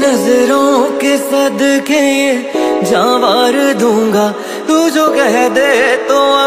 नजरों के सदके ये जान वार दूंगा, तू जो कह दे तो